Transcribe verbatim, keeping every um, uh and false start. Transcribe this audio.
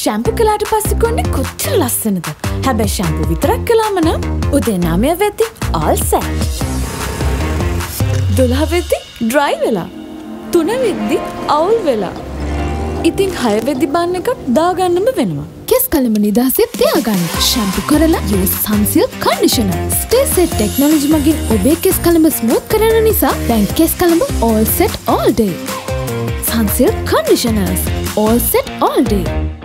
Shampoo කළාට පස්සේ කොන්නේ කොච්චර ලස්සනද. හැබැයි ෂැම්පු විතරක් කළාම නම් උදේ නවය වෙද්දි all set. දොළහ වෙද්දි dry වෙලා. තුන වෙද්දි අවුල් වෙලා. ඉතින් හය වෙද්දි බන් එකක් දාගන්නම වෙනවා. කෙස් කලඹ නිදහසේ තියාගන්න ෂැම්පු කරලා use Sunsilk Conditioner. Stay set technology මගින් ඔබේ කෙස් කලඹ ස්මූත් කරන නිසා දැන් කෙස් කලඹ all set all day. Sunsilk Conditioners all set all day.